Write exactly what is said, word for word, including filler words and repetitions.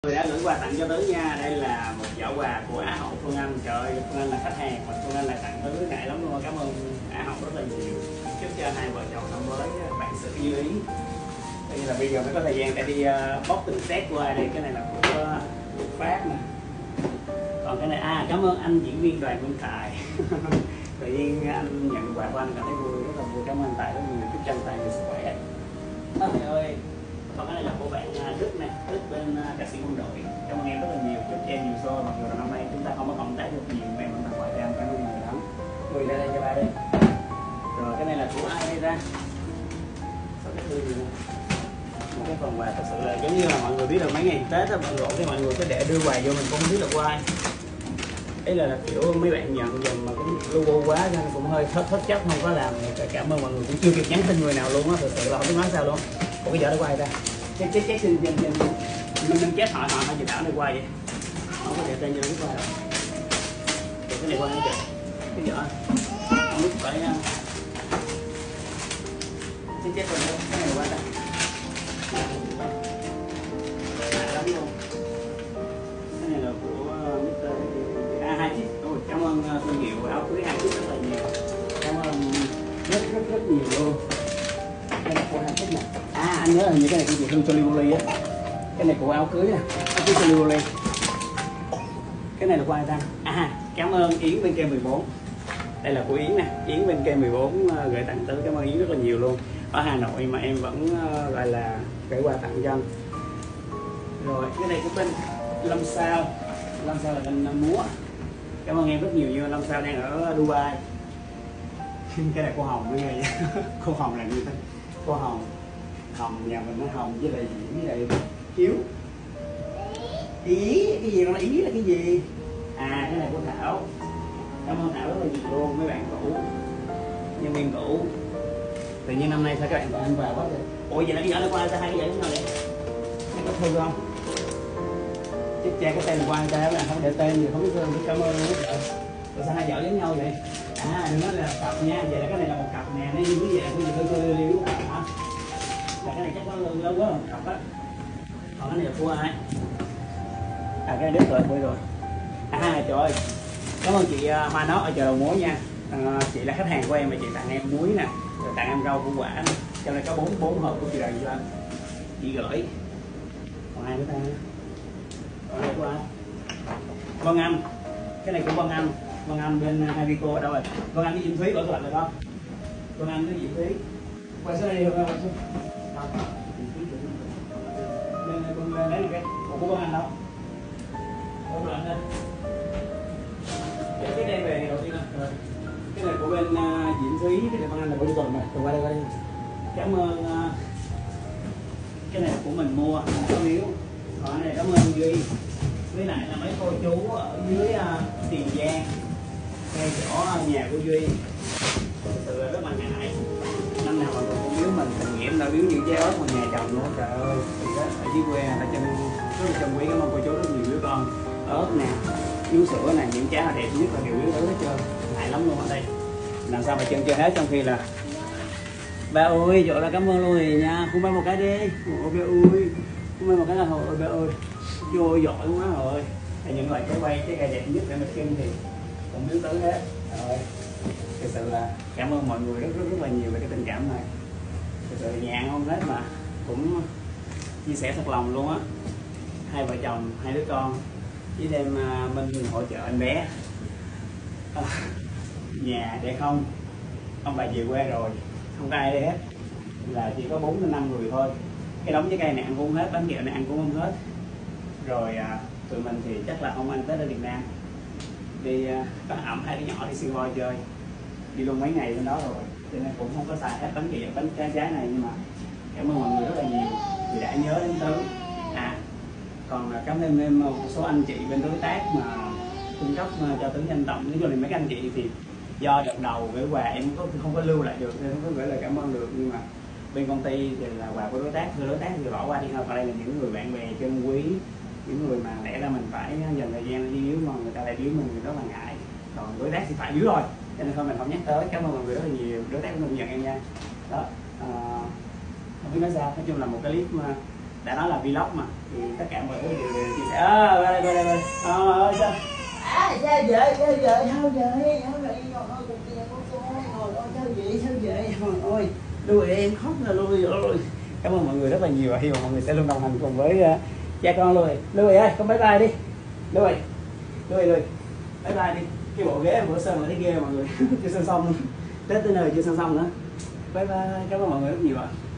Người đã gửi quà tặng cho Tứ nha. Đây là một giỏ quà của Á Hậu Phương Anh. Trời ơi, Phương Anh là khách hàng mà Phương Anh lại tặng Tứ ngại lắm luôn. Cảm ơn Á Hậu rất là nhiều. Chúc cho hai vợ chồng năm mới bạn sự như ý. Đây là bây giờ mới có thời gian để đi uh, bóc từng set qua đây. Cái này là của uh, Phát nè. Còn cái này à cảm ơn anh diễn viên Đoàn Minh Tài. Tự nhiên anh nhận quà của anh cảm thấy vui, rất là vui. Cảm ơn anh Tài rất nhiều. Chúc cho anh Tài được sức khỏe. Trời ơi. Còn cái này là của bạn Đức nè, Đức bên ca sĩ quân đội. Cảm ơn em rất là nhiều, chúc cho em nhiều show. Mặc dù là năm nay chúng ta không có cộng tác được nhiều, em vẫn tặng quà cho em, cảm ơn nhiều lắm. Người ra đây cho ba đi. Rồi cái này là của ai đây ra? Sao cái thư gì nè? Một cái phần quà thật sự là giống như là mọi người biết là mấy ngày Tết á, bận rộn cái mọi người cứ để đưa quà vô mình cũng không biết là của ai. Đấy là, là kiểu mấy bạn nhận dùm mà cũng logo quá nên cũng hơi thất thất chấp không có làm. Cảm ơn mọi người cũng chưa kịp nhắn tin người nào luôn á, thật sự là không biết nói sao luôn. Ủa cái giỏ nó quay ra chết chết chết trên trên trên mình mình chết họ họ họ chỉ bảo này quay vậy không có để tên vô cái quay đâu. Để cái này quay nó kìa cái giỏ không biết phải chết chết rồi cái này quay ra lạ lắm luôn. Cái này là của mít tơ a hai chiếc. Ôi cảm ơn thương hiệu áo cưới hai chiếc rất là nhiều, cảm ơn rất rất rất nhiều luôn. Đây là của hai chiếc này. À anh nhớ là những cái này của chị Hương Solivoli á. Cái này của áo cưới nè, áo cưới Solivoli. Cái này là của ai ta? À cảm ơn Yến bên K mười bốn. Đây là của Yến nè, Yến bên K mười bốn gửi tặng tới, cảm ơn Yến rất là nhiều luôn. Ở Hà Nội mà em vẫn gọi là gửi quà tặng cho anh. Rồi cái này của bên Lâm Sao. Lâm Sao là bên múa. Cảm ơn em rất nhiều như Lâm Sao đang ở Dubai. Cái này cô Hồng với nghe cô Hồng là như thế. Cô Hồng Hồng nhà mình nó Hồng với lại Diễm với lại Hiếu. Ý cái gì nó ý là cái gì? À cái này của Thảo. Cảm ơn Thảo rất là nhiều luôn, mấy bạn cũ nhân viên cũ. Tự nhiên năm nay sao các bạn còn ăn vào quá vậy? Ủa vậy là cái giỏ nó qua ra hai cái giỏ với nhau vậy? Em có thương không? Chết cha cái tên là qua ra là không để tên gì không biết thương, biết cảm ơn luôn. Rồi sao hai giỏ với nhau vậy? À đừng nói là cặp nha, vậy là cái này là một cặp nè, nó như cái gì là cái gì tôi tôi liêu hả? Là cái này chắc có lâu quá rồi, cặp á. Còn cái này là của ai? À cái này đứt rồi, quên rồi. À trời ơi, cảm ơn chị Hoa Nó ở chợ Đầu Mối nha. À, chị là khách hàng của em mà chị tặng em muối nè, rồi tặng em rau củ quả nè. Trong này có bốn bốn hộp của chị Đoàn cho anh. Chị gửi. Còn ai nữa ta? Còn ai của ai? Vân Anh. Cái này của Vân Anh. Vân Anh bên Havico ở đâu rồi? Vân Anh với Diễm Thúy ở lạnh rồi không? Vân Anh với Diễm Thúy. Quay xuống đây đi không? Lên con lên lấy cái của Vân Anh đâu? Ở lạnh đây. Để cái đem về đầu tiên rồi. Cái này của bên uh, Diễm Thúy, cái này Vân Anh là của đi tuần này. Từ qua đây qua đây. Cảm ơn uh, cái này của mình mua không có miếu. Còn cái này cảm ơn Duy. Với lại là mấy cô chú ở dưới uh, Tiền Giang ngay chỗ nhà của Duy. Thật sự là rất là ngại. Năm nào mà cũng biếu mình tình nghĩa đã biếu những trái ớt mà nhà chồng nữa. Trời ơi, thì đó, ở dưới quê là chân rất là trân quý, cảm ơn cô chú rất nhiều biếu con ớt nè, biếu sữa nè, những trái là đẹp nhất là đều biếu tới hết trơn. Ngại lắm luôn ở đây. Làm sao mà chân chơi hết trong khi là ba ơi, trời là cảm ơn luôn rồi nha. Cũng bán một cái đi. Ôi ba ơi. Cũng bán một cái là hồi ba ơi. Vô giỏi quá rồi. Thì những loại trái quay, trái cây đẹp nhất để mình kim thì cũng biếu tới hết. Rồi. Thực sự là cảm ơn mọi người rất rất rất là nhiều về cái tình cảm này. Thực sự nhà ăn không hết mà cũng chia sẻ thật lòng luôn á. Hai vợ chồng, hai đứa con với đem uh, mình hỗ trợ anh bé. À, nhà để không, ông bà về quê rồi, không có ai đây hết, là chỉ có bốn đến năm người thôi. Cái đống trái cây này ăn cũng không hết, bánh kẹo này ăn cũng không hết. Rồi à, tụi mình thì chắc là không ăn Tết ở Việt Nam, đi à, có ẩm hai đứa nhỏ đi Singapore chơi, đi luôn mấy ngày bên đó rồi, cho nên cũng không có xài hết bánh kẹo, bánh trái trái này. Nhưng mà cảm ơn mọi người rất là nhiều vì đã nhớ đến Tứ. À còn cảm ơn em một số anh chị bên đối tác mà cung cấp cho Tứ Danh Tổng. Nói chung là mấy cái anh chị thì do đợt đầu gửi quà em có không có lưu lại được nên không có gửi lời cảm ơn được, nhưng mà bên công ty thì là quà của đối tác, thưa đối tác thì bỏ qua đi thôi. Còn đây là những người bạn bè chân quý, những người mà lẽ ra mình phải dành thời gian đi biếu mà người ta lại biếu mình thì rất là ngại. Còn đối tác thì phải biếu rồi, cho nên thôi mình không nhắc tới. Cảm ơn mọi người rất là nhiều, đối tác cũng nhận em nha. Đó à, không biết nói sao, nói chung là một cái clip mà đã nói là vlog mà thì tất cả mọi thứ đều, đều chia sẻ. À, qua đây qua đây qua đây. À, ơi sao à, sao vậy sao vậy sao vậy sao vậy ngồi ơi cùng tiền của tôi ngồi ơi sao vậy sao vậy ngồi ơi Lưu em khóc rồi Lưu ơi. Cảm ơn mọi người rất là nhiều và hy vọng mọi người sẽ luôn đồng hành cùng với uh, cha con Lưu. Lưu ơi con bye bye đi Lưu ơi Lưu ơi bye bye đi. Cái bộ ghế bữa sơn mà thấy ghê mọi người chưa sơn xong Tết tới nơi chưa sơn xong nữa. Bye bye, cảm ơn mọi người rất nhiều ạ.